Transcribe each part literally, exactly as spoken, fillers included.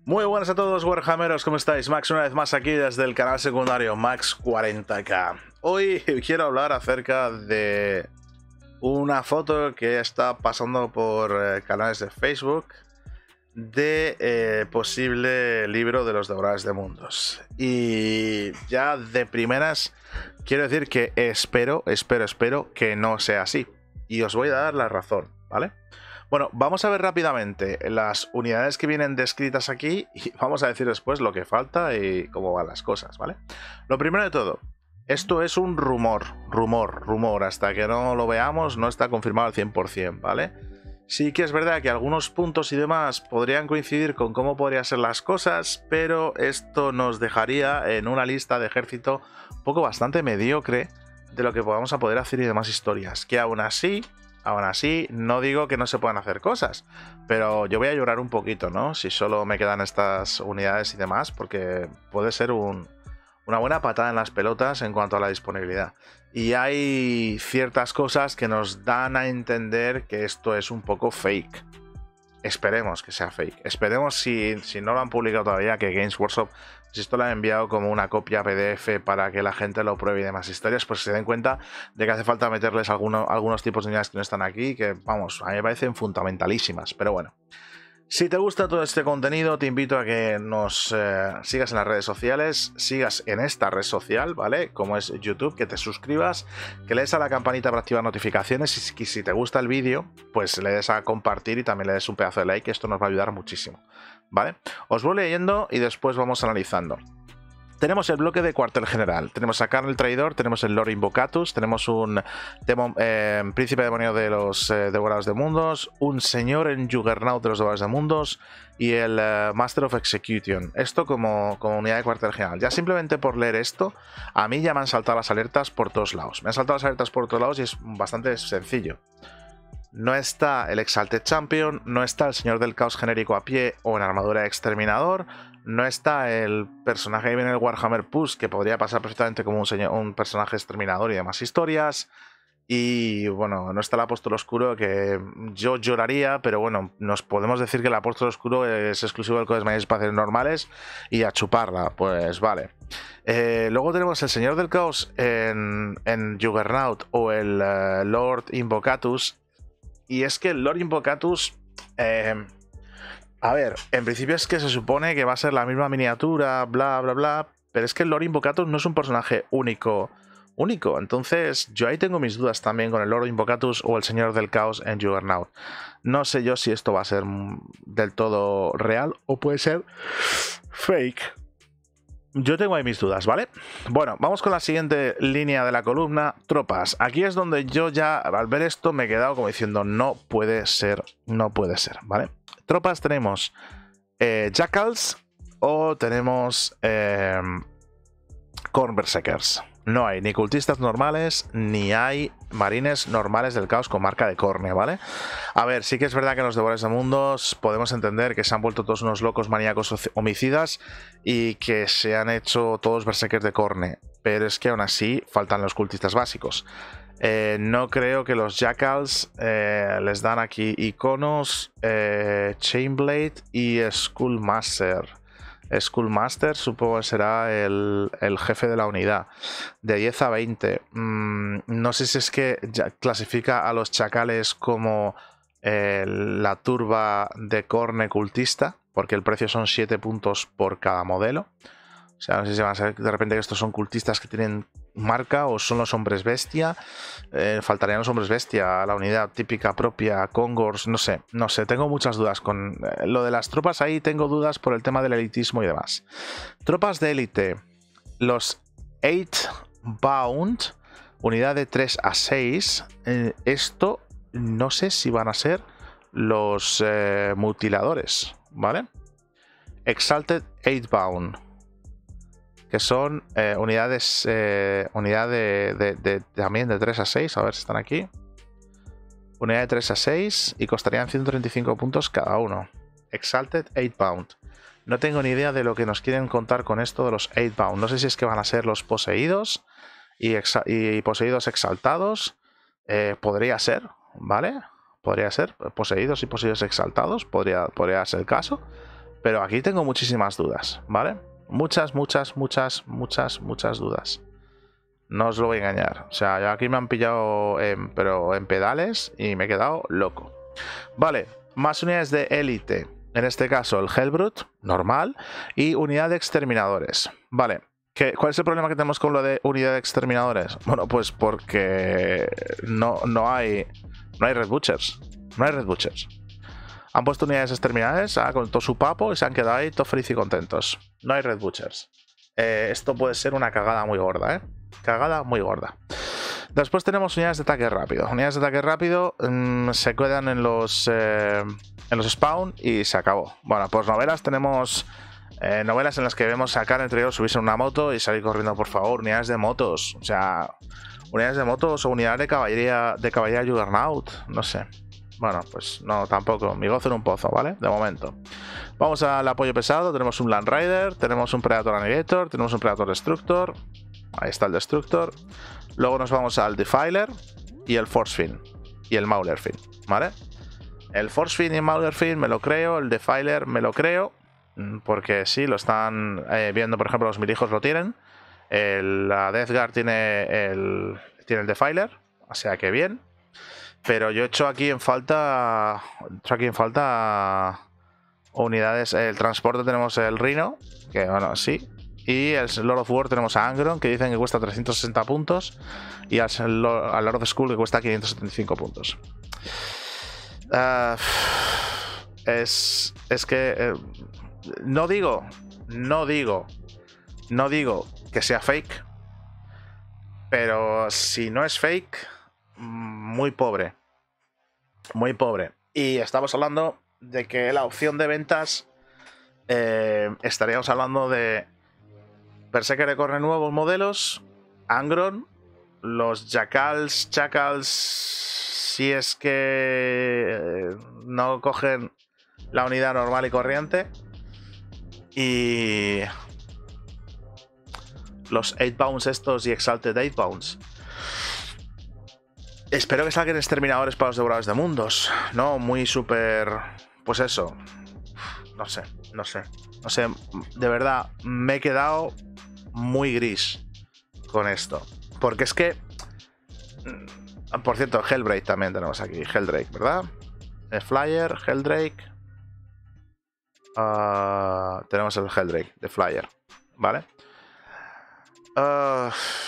Muy buenas a todos, Warhammeros, ¿cómo estáis? Max una vez más aquí desde el canal secundario Max cuarenta K. Hoy quiero hablar acerca de una foto que está pasando por eh, canales de Facebook de eh, posible libro de los Devoradores de Mundos. Y ya de primeras quiero decir que espero, espero, espero que no sea así. Y os voy a dar la razón, ¿vale? Bueno, vamos a ver rápidamente las unidades que vienen descritas aquí y vamos a decir después lo que falta y cómo van las cosas, ¿vale? Lo primero de todo, esto es un rumor, rumor, rumor, hasta que no lo veamos no está confirmado al cien por cien, ¿vale? Sí que es verdad que algunos puntos y demás podrían coincidir con cómo podrían ser las cosas, pero esto nos dejaría en una lista de ejército un poco bastante mediocre de lo que podamos a poder hacer y demás historias, que aún así... Aún así, no digo que no se puedan hacer cosas, pero yo voy a llorar un poquito, ¿no? Si solo me quedan estas unidades y demás, porque puede ser un, una buena patada en las pelotas en cuanto a la disponibilidad. Y hay ciertas cosas que nos dan a entender que esto es un poco fake. Esperemos que sea fake. Esperemos, si, si no lo han publicado todavía, que Games Workshop, si esto lo ha enviado como una copia P D F para que la gente lo pruebe y demás historias, pues se den cuenta de que hace falta meterles alguno, algunos tipos de unidades que no están aquí, que vamos, a mí me parecen fundamentalísimas, pero bueno. Si te gusta todo este contenido, te invito a que nos eh, sigas en las redes sociales, sigas en esta red social, ¿vale? Como es YouTube, que te suscribas, que le des a la campanita para activar notificaciones y si, si te gusta el vídeo, pues le des a compartir y también le des un pedazo de like, esto nos va a ayudar muchísimo, ¿vale? Os voy leyendo y después vamos analizando. Tenemos el bloque de cuartel general, tenemos a Karl el Traidor, tenemos el Lord Invocatus, tenemos un demon, eh, príncipe demonio de los eh, Devoradores de Mundos, un señor en Juggernaut de los Devoradores de Mundos y el eh, Master of Execution. Esto como, como unidad de cuartel general. Ya simplemente por leer esto, a mí ya me han saltado las alertas por todos lados. Me han saltado las alertas por todos lados y es bastante sencillo. No está el Exalted Champion, no está el Señor del Caos genérico a pie o en armadura de exterminador, no está el personaje que viene en el Warhammer Push, que podría pasar perfectamente como un, señor, un personaje exterminador y demás historias. Y bueno, no está el Apóstol Oscuro, que yo lloraría, pero bueno, nos podemos decir que el Apóstol Oscuro es exclusivo del Codex Mayores Espaciales Normales y a chuparla, pues vale. Eh, luego tenemos el Señor del Caos en, en Juggernaut o el uh, Lord Invocatus. Y es que el Lord Invocatus, eh, a ver, en principio es que se supone que va a ser la misma miniatura, bla, bla, bla, pero es que el Lord Invocatus no es un personaje único, único. Entonces yo ahí tengo mis dudas también con el Lord Invocatus o el Señor del Caos en Juggernaut. No sé yo si esto va a ser del todo real o puede ser fake. Yo tengo ahí mis dudas, ¿vale? Bueno, vamos con la siguiente línea de la columna, tropas. Aquí es donde yo ya, al ver esto, me he quedado como diciendo, no puede ser, no puede ser, ¿vale? Tropas tenemos eh, Jackals o tenemos eh, Khorne Berserkers. No hay ni cultistas normales, ni hay marines normales del caos con marca de Khorne, ¿vale? A ver, sí que es verdad que en los Devoradores de Mundos podemos entender que se han vuelto todos unos locos maníacos homicidas y que se han hecho todos berserkers de Khorne, pero es que aún así faltan los cultistas básicos. Eh, no creo que los Jackals eh, les dan aquí iconos, eh, Chainblade y Skullmaster. Skullmaster supongo que será el, el jefe de la unidad, de diez a veinte. Mm, no sé si es que ya clasifica a los chacales como eh, la turba de Khorne cultista, porque el precio son siete puntos por cada modelo. O sea, no sé si van a ser de repente que estos son cultistas que tienen marca o son los hombres bestia. Eh, faltarían los hombres bestia, la unidad típica propia, Congors, no sé, no sé, tengo muchas dudas con eh, lo de las tropas. Ahí tengo dudas por el tema del elitismo y demás. Tropas de élite, los eight Bound, unidad de tres a seis. Eh, esto no sé si van a ser los eh, mutiladores, ¿vale? Exalted eight Bound, que son eh, unidades, eh, unidad de, de, de, también de tres a seis, a ver si están aquí. Unidad de tres a seis y costarían ciento treinta y cinco puntos cada uno. Exalted eight Bound. No tengo ni idea de lo que nos quieren contar con esto de los eight Bound. No sé si es que van a ser los poseídos y, y poseídos exaltados. Eh, podría ser, ¿vale? Podría ser. Poseídos y poseídos exaltados. Podría, podría ser el caso. Pero aquí tengo muchísimas dudas, ¿vale? Muchas, muchas, muchas, muchas, muchas dudas. No os lo voy a engañar. O sea, aquí me han pillado en, pero en pedales y me he quedado loco. Vale, más unidades de élite. En este caso el Hellbrute, normal. Y unidad de exterminadores. Vale, ¿qué, ¿cuál es el problema que tenemos con lo de unidad de exterminadores? Bueno, pues porque no, no hay no hay Red Butchers. No hay Red Butchers. Han puesto unidades exterminadores ah, con todo su papo y se han quedado ahí todos felices y contentos. No hay Red Butchers. Eh, esto puede ser una cagada muy gorda, ¿eh? Cagada muy gorda. Después tenemos unidades de ataque rápido. Unidades de ataque rápido mmm, se quedan en los eh, en los spawn y se acabó. Bueno, pues novelas tenemos eh, novelas en las que vemos a Karen Trujillo subirse en una moto y salir corriendo, por favor. Unidades de motos, o sea, unidades de motos o unidades de caballería de caballería Juggernaut, no sé. Bueno, pues no, tampoco. Mi gozo en un pozo, ¿vale? De momento. Vamos al apoyo pesado. Tenemos un Land Rider, tenemos un Predator Annihilator, tenemos un Predator Destructor. Ahí está el Destructor. Luego nos vamos al Defiler y el Force Fiend y el Mauler Fiend, ¿vale? El Force Fiend y el Mauler Fiend me lo creo, el Defiler me lo creo, porque sí, lo están eh, viendo, por ejemplo, los milijos lo tienen. El, la Death Guard tiene el, tiene el Defiler, o sea que bien. Pero yo he hecho aquí en falta. He hecho aquí en falta unidades. El transporte tenemos el Rhino, que bueno, sí. Y el Lord of War tenemos a Angron, que dicen que cuesta trescientos sesenta puntos. Y al, al Lord of Skull, que cuesta quinientos setenta y cinco puntos. Uh, es, es que. Eh, no digo. No digo. No digo que sea fake. Pero si no es fake. Muy pobre. Muy pobre. Y estamos hablando de que la opción de ventas. Eh, estaríamos hablando de. Berserker de corre nuevos modelos, Angron, los Jackals, Chacals, si es que no cogen la unidad normal y corriente, y los ocho pounds estos y Exalted ocho pounds. Espero que salgan exterminadores para los devoradores de mundos, ¿no? Muy súper... Pues eso. No sé, no sé. No sé, de verdad, me he quedado muy gris con esto. Porque es que... Por cierto, Helldrake también tenemos aquí. Helldrake, ¿verdad? El Flyer, Helldrake. Uh, tenemos el Helldrake de Flyer, ¿vale? Uh,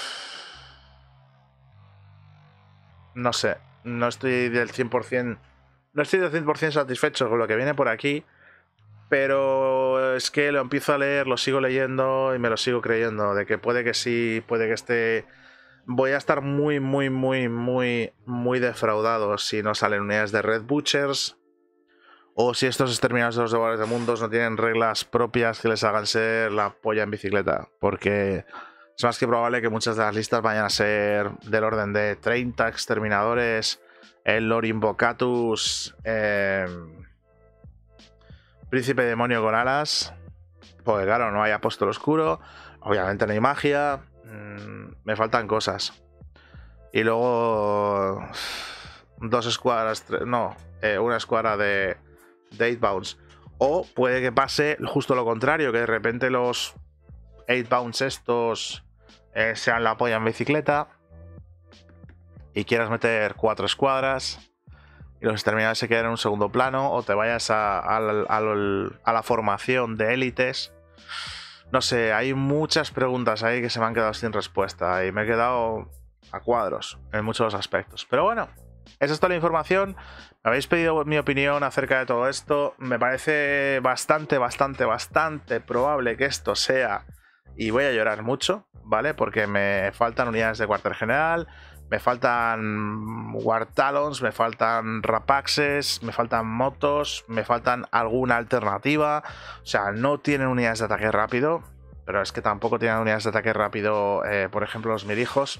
no sé, no estoy del cien por cien. No estoy del cien por cien satisfecho con lo que viene por aquí. Pero es que lo empiezo a leer, lo sigo leyendo y me lo sigo creyendo. De que puede que sí, puede que esté... Voy a estar muy, muy, muy, muy, muy defraudado si no salen unidades de Red Butchers. O si estos exterminados de los devoradores de mundos no tienen reglas propias que les hagan ser la polla en bicicleta. Porque es más que probable que muchas de las listas vayan a ser del orden de treinta exterminadores. El Lord Invocatus... Eh, Príncipe Demonio con alas. Pues claro, no hay apóstol oscuro. Obviamente no hay magia. Mmm, me faltan cosas. Y luego dos escuadras. No, eh, una escuadra de, de ocho bounds. O puede que pase justo lo contrario, que de repente los ocho bounds estos eh, sean la polla en bicicleta y quieras meter cuatro escuadras y los exterminadores se queden en un segundo plano, o te vayas a, a, a, a la formación de élites. No sé, hay muchas preguntas ahí que se me han quedado sin respuesta y me he quedado a cuadros en muchos aspectos. Pero bueno, esa es toda la información. Me habéis pedido mi opinión acerca de todo esto. Me parece bastante, bastante, bastante probable que esto sea, y voy a llorar mucho, ¿vale? Porque me faltan unidades de cuartel general, me faltan War Talons, me faltan Rapaxes, me faltan motos, me faltan alguna alternativa. O sea, no tienen unidades de ataque rápido, pero es que tampoco tienen unidades de ataque rápido, eh, por ejemplo, los mirijos.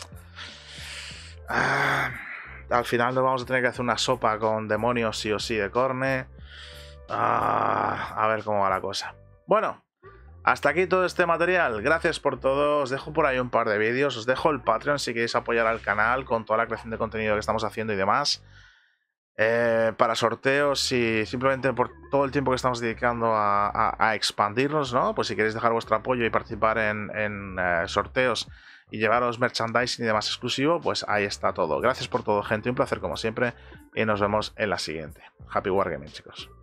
Ah, al final nos vamos a tener que hacer una sopa con demonios sí o sí de Khorne. Ah, a ver cómo va la cosa. Bueno, hasta aquí todo este material. Gracias por todo. Os dejo por ahí un par de vídeos. Os dejo el Patreon si queréis apoyar al canal con toda la creación de contenido que estamos haciendo y demás. eh, para sorteos y simplemente por todo el tiempo que estamos dedicando a, a, a expandirnos, ¿no? Pues si queréis dejar vuestro apoyo y participar en, en uh, sorteos y llevaros merchandising y demás exclusivo, pues ahí está todo. Gracias por todo, gente. Un placer como siempre y nos vemos en la siguiente. Happy Wargaming, chicos.